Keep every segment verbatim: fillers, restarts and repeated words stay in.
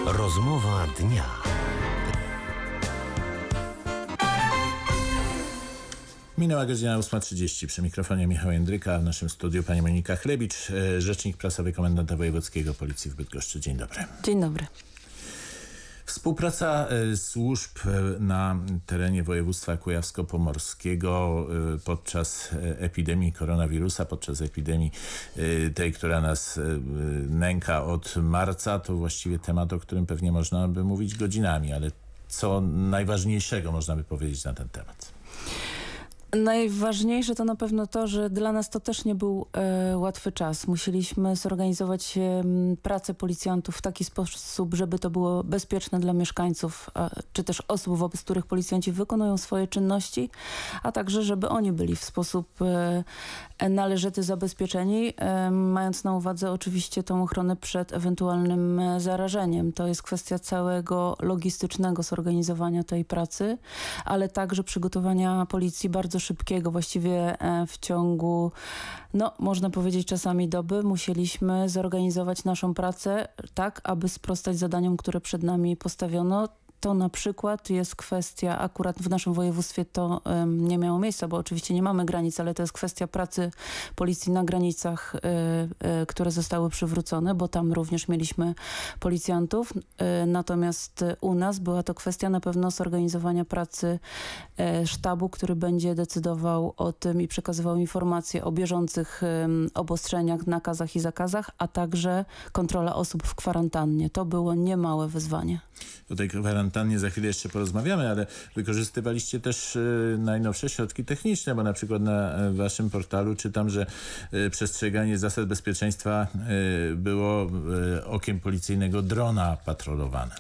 Rozmowa dnia. Minęła godzina ósma trzydzieści. Przy mikrofonie Michał Jędryka, a w naszym studiu pani Monika Chlebicz, rzecznik prasowy Komendanta Wojewódzkiego Policji w Bydgoszczy. Dzień dobry. Dzień dobry. Współpraca służb na terenie województwa kujawsko-pomorskiego podczas epidemii koronawirusa, podczas epidemii tej, która nas nęka od marca, to właściwie temat, o którym pewnie można by mówić godzinami, ale co najważniejszego można by powiedzieć na ten temat? Najważniejsze to na pewno to, że dla nas to też nie był e, łatwy czas. Musieliśmy zorganizować e, pracę policjantów w taki sposób, żeby to było bezpieczne dla mieszkańców, a, czy też osób, wobec których policjanci wykonują swoje czynności, a także żeby oni byli w sposób e, należyty zabezpieczeni, e, mając na uwadze oczywiście tą ochronę przed ewentualnym zarażeniem. To jest kwestia całego logistycznego zorganizowania tej pracy, ale także przygotowania policji bardzo szybkiego, właściwie w ciągu, no można powiedzieć czasami doby, musieliśmy zorganizować naszą pracę tak, aby sprostać zadaniom, które przed nami postawiono. To na przykład jest kwestia, akurat w naszym województwie to um, nie miało miejsca, bo oczywiście nie mamy granic, ale to jest kwestia pracy policji na granicach, y, y, które zostały przywrócone, bo tam również mieliśmy policjantów. Y, natomiast u nas była to kwestia na pewno zorganizowania pracy y, sztabu, który będzie decydował o tym i przekazywał informacje o bieżących y, obostrzeniach, nakazach i zakazach, a także kontrola osób w kwarantannie. To było niemałe wyzwanie. O tej kwarantannie za chwilę jeszcze porozmawiamy, ale wykorzystywaliście też y, najnowsze środki techniczne, bo na przykład na y, waszym portalu czytam, że y, przestrzeganie zasad bezpieczeństwa y, było y, okiem policyjnego drona patrolowane.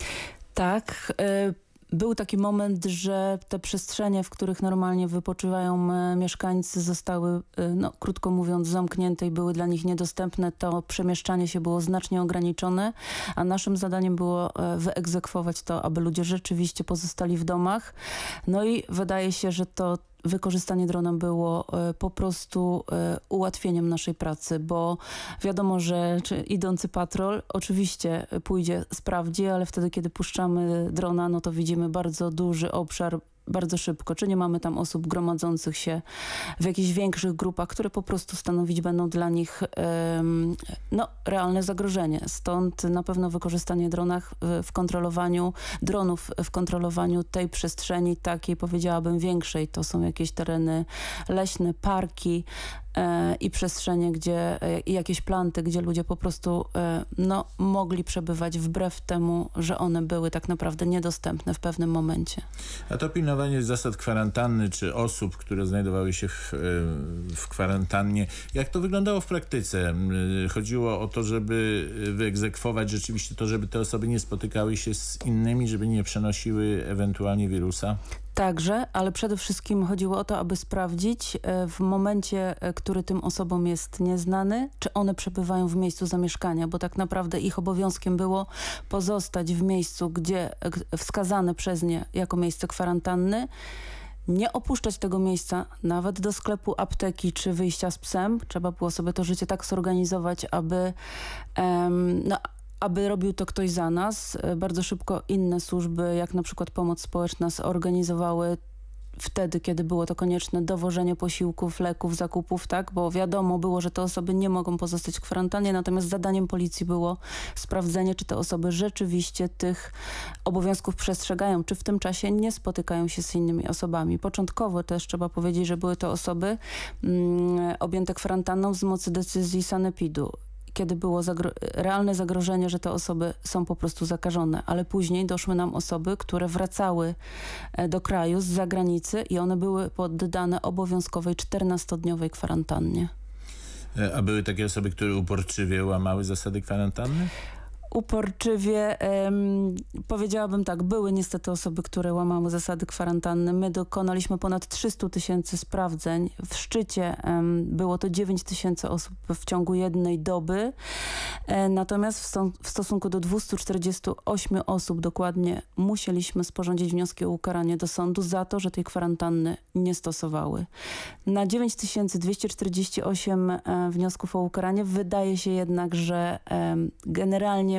Tak. Y Był taki moment, że te przestrzenie, w których normalnie wypoczywają mieszkańcy, zostały, no, krótko mówiąc, zamknięte i były dla nich niedostępne. To przemieszczanie się było znacznie ograniczone, a naszym zadaniem było wyegzekwować to, aby ludzie rzeczywiście pozostali w domach. No i wydaje się, że to wykorzystanie drona było y, po prostu y, ułatwieniem naszej pracy, bo wiadomo, że czy idący patrol oczywiście pójdzie, sprawdzi, ale wtedy, kiedy puszczamy drona, no to widzimy bardzo duży obszar, bardzo szybko. Czy nie mamy tam osób gromadzących się w jakichś większych grupach, które po prostu stanowić będą dla nich um, no, realne zagrożenie. Stąd na pewno wykorzystanie dronach w, w kontrolowaniu, dronów w kontrolowaniu tej przestrzeni takiej, powiedziałabym, większej. To są jakieś tereny leśne, parki, i przestrzenie, gdzie i jakieś planty, gdzie ludzie po prostu no, mogli przebywać wbrew temu, że one były tak naprawdę niedostępne w pewnym momencie. A to pilnowanie zasad kwarantanny, czy osób, które znajdowały się w, w kwarantannie, jak to wyglądało w praktyce? Chodziło o to, żeby wyegzekwować rzeczywiście to, żeby te osoby nie spotykały się z innymi, żeby nie przenosiły ewentualnie wirusa? Także, ale przede wszystkim chodziło o to, aby sprawdzić w momencie, który tym osobom jest nieznany, czy one przebywają w miejscu zamieszkania, bo tak naprawdę ich obowiązkiem było pozostać w miejscu, gdzie wskazane przez nie jako miejsce kwarantanny, nie opuszczać tego miejsca nawet do sklepu, apteki czy wyjścia z psem. Trzeba było sobie to życie tak zorganizować, aby um, no, aby robił to ktoś za nas. Bardzo szybko inne służby, jak na przykład pomoc społeczna, zorganizowały wtedy, kiedy było to konieczne, dowożenie posiłków, leków, zakupów, tak? Bo wiadomo było, że te osoby nie mogą pozostać w kwarantannie, natomiast zadaniem policji było sprawdzenie, czy te osoby rzeczywiście tych obowiązków przestrzegają, czy w tym czasie nie spotykają się z innymi osobami. Początkowo też trzeba powiedzieć, że były to osoby mm, objęte kwarantanną z mocy decyzji sanepidu, kiedy było zagro- realne zagrożenie, że te osoby są po prostu zakażone, ale później doszły nam osoby, które wracały do kraju z zagranicy i one były poddane obowiązkowej czternastodniowej kwarantannie. A były takie osoby, które uporczywie łamały zasady kwarantanny? Uporczywie, um, powiedziałabym tak, były niestety osoby, które łamały zasady kwarantanny. My dokonaliśmy ponad trzysta tysięcy sprawdzeń. W szczycie um, było to dziewięć tysięcy osób w ciągu jednej doby. E, natomiast w, sto w stosunku do dwieście czterdzieści osiem osób dokładnie musieliśmy sporządzić wnioski o ukaranie do sądu za to, że tej kwarantanny nie stosowały. Na dziewięć tysięcy dwieście czterdzieści osiem e, wniosków o ukaranie wydaje się jednak, że e, generalnie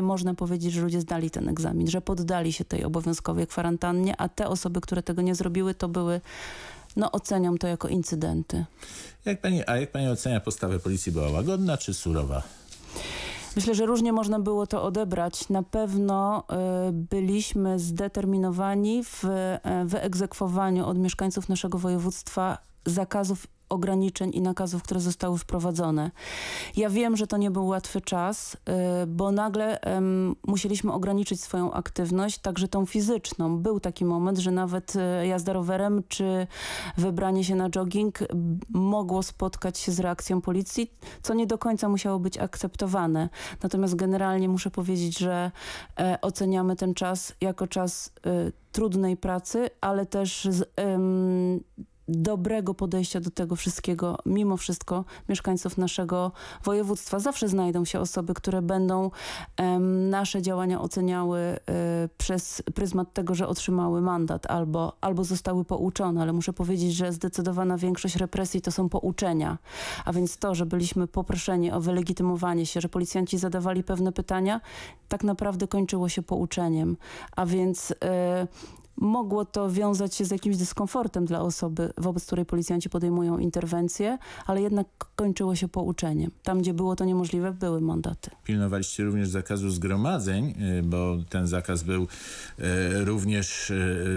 generalnie można powiedzieć, że ludzie zdali ten egzamin, że poddali się tej obowiązkowej kwarantannie, a te osoby, które tego nie zrobiły, to były, no oceniam to jako incydenty. Jak pani, a jak pani ocenia postawę policji? Była łagodna czy surowa? Myślę, że różnie można było to odebrać. Na pewno y, byliśmy zdeterminowani w y, wyegzekwowaniu od mieszkańców naszego województwa zakazów, ograniczeń i nakazów, które zostały wprowadzone. Ja wiem, że to nie był łatwy czas, y, bo nagle y, musieliśmy ograniczyć swoją aktywność, także tą fizyczną. Był taki moment, że nawet y, jazda rowerem czy wybranie się na jogging y, mogło spotkać się z reakcją policji, co nie do końca musiało być akceptowane. Natomiast generalnie muszę powiedzieć, że y, oceniamy ten czas jako czas y, trudnej pracy, ale też z, y, dobrego podejścia do tego wszystkiego. Mimo wszystko mieszkańców naszego województwa zawsze znajdą się osoby, które będą um, nasze działania oceniały y, przez pryzmat tego, że otrzymały mandat albo, albo zostały pouczone, ale muszę powiedzieć, że zdecydowana większość represji to są pouczenia. A więc to, że byliśmy poproszeni o wylegitymowanie się, że policjanci zadawali pewne pytania, tak naprawdę kończyło się pouczeniem. A więc y, mogło to wiązać się z jakimś dyskomfortem dla osoby, wobec której policjanci podejmują interwencję, ale jednak kończyło się pouczeniem. Tam, gdzie było to niemożliwe, były mandaty. Pilnowaliście również zakazu zgromadzeń, bo ten zakaz był również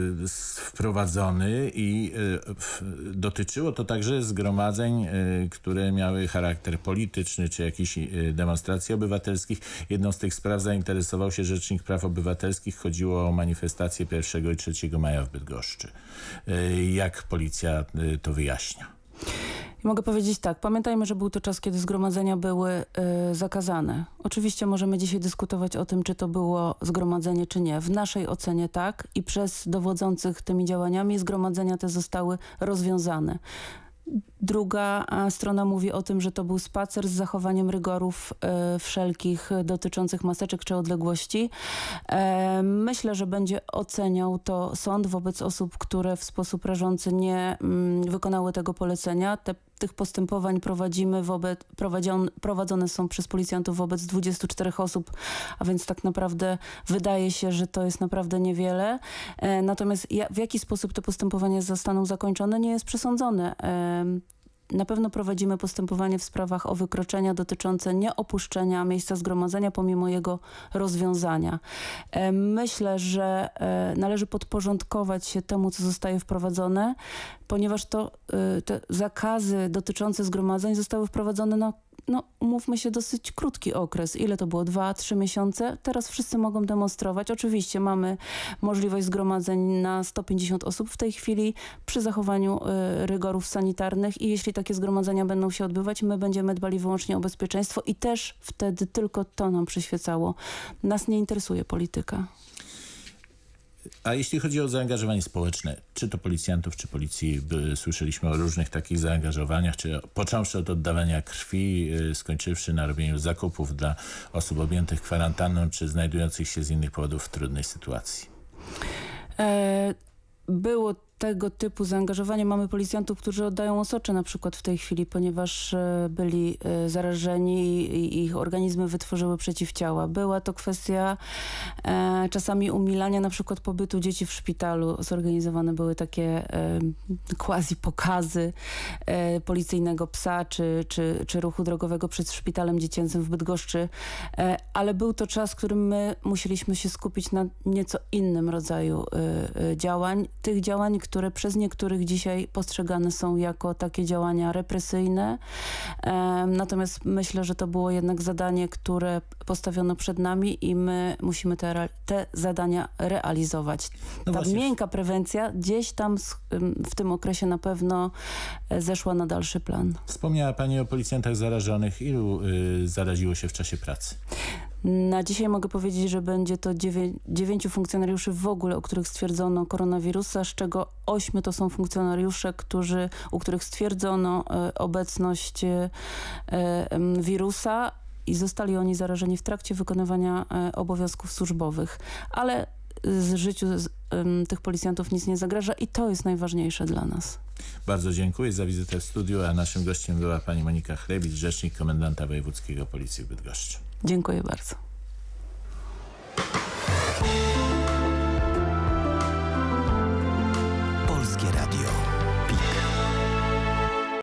wprowadzony i dotyczyło to także zgromadzeń, które miały charakter polityczny czy jakichś demonstracji obywatelskich. Jedną z tych spraw zainteresował się Rzecznik Praw Obywatelskich. Chodziło o manifestację pierwszego i trzeciego maja w Bydgoszczy. Jak policja to wyjaśnia? Mogę powiedzieć tak, pamiętajmy, że był to czas, kiedy zgromadzenia były y, zakazane. Oczywiście możemy dzisiaj dyskutować o tym, czy to było zgromadzenie, czy nie. W naszej ocenie tak i przez dowodzących tymi działaniami zgromadzenia te zostały rozwiązane. Druga strona mówi o tym, że to był spacer z zachowaniem rygorów y, wszelkich dotyczących maseczek czy odległości. E, myślę, że będzie oceniał to sąd wobec osób, które w sposób rażący nie mm, wykonały tego polecenia. Te, tych postępowań prowadzimy wobec, prowadzion, prowadzone są przez policjantów wobec dwudziestu czterech osób, a więc tak naprawdę wydaje się, że to jest naprawdę niewiele. E, natomiast ja, w jaki sposób te postępowania zostaną zakończone, nie jest przesądzone. E, Na pewno prowadzimy postępowanie w sprawach o wykroczenia dotyczące nieopuszczenia miejsca zgromadzenia pomimo jego rozwiązania. Myślę, że należy podporządkować się temu, co zostaje wprowadzone, ponieważ to te zakazy dotyczące zgromadzeń zostały wprowadzone na no umówmy się, dosyć krótki okres. Ile to było? Dwa, trzy miesiące? Teraz wszyscy mogą demonstrować. Oczywiście mamy możliwość zgromadzeń na sto pięćdziesiąt osób w tej chwili przy zachowaniu y, rygorów sanitarnych i jeśli takie zgromadzenia będą się odbywać, my będziemy dbali wyłącznie o bezpieczeństwo i też wtedy tylko to nam przyświecało. Nas nie interesuje polityka. A jeśli chodzi o zaangażowanie społeczne, czy to policjantów, czy policji, by, słyszeliśmy o różnych takich zaangażowaniach, czy począwszy od oddawania krwi, yy, skończywszy na robieniu zakupów dla osób objętych kwarantanną, czy znajdujących się z innych powodów w trudnej sytuacji? E, było tego typu zaangażowanie. Mamy policjantów, którzy oddają osocze na przykład w tej chwili, ponieważ e, byli e, zarażeni i ich organizmy wytworzyły przeciwciała. Była to kwestia e, czasami umilania na przykład pobytu dzieci w szpitalu. Zorganizowane były takie e, quasi pokazy e, policyjnego psa czy, czy, czy ruchu drogowego przed szpitalem dziecięcym w Bydgoszczy. E, ale był to czas, w którym my musieliśmy się skupić na nieco innym rodzaju e, e, działań. Tych działań, które przez niektórych dzisiaj postrzegane są jako takie działania represyjne. E, natomiast myślę, że to było jednak zadanie, które postawiono przed nami i my musimy te, te zadania realizować. No Ta właśnie. miękka prewencja gdzieś tam z, w tym okresie na pewno zeszła na dalszy plan. Wspomniała Pani o policjantach zarażonych. Ilu y, zaraziło się w czasie pracy? Na dzisiaj mogę powiedzieć, że będzie to dziewię- dziewięciu funkcjonariuszy w ogóle, u których stwierdzono koronawirusa, z czego ośmiu to są funkcjonariusze, którzy, u których stwierdzono e, obecność e, e, wirusa i zostali oni zarażeni w trakcie wykonywania e, obowiązków służbowych. Ale z życiu z, e, tych policjantów nic nie zagraża i to jest najważniejsze dla nas. Bardzo dziękuję za wizytę w studiu, a naszym gościem była pani Monika Chlebicz, rzecznik komendanta wojewódzkiego Policji w Bydgoszczy. Dziękuję bardzo.